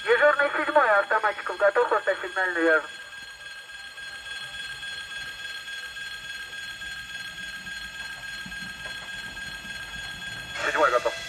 Дежурный 7-й, автоматиков готов, автосигнальный вяжет. Седьмой готов.